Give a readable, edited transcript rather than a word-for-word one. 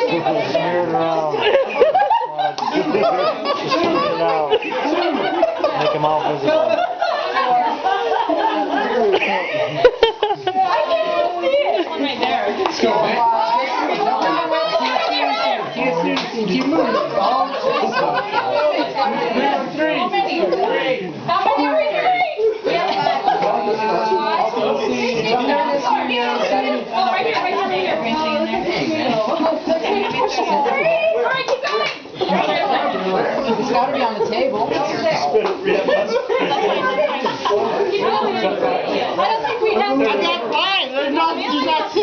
Smear it around. Just smear it out. Make them all visible. Let's go, man. Keep moving. Three. How many are we doing? Alright, keep going. It's got to be on the table. I don't think we have. I got 5. There's not